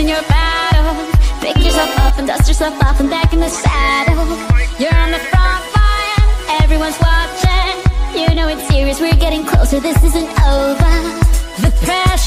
losing your battle. Pick yourself up and dust yourself off and back in the saddle. You're on the front line, everyone's watching. You know it's serious, we're getting closer, this isn't over. The pressure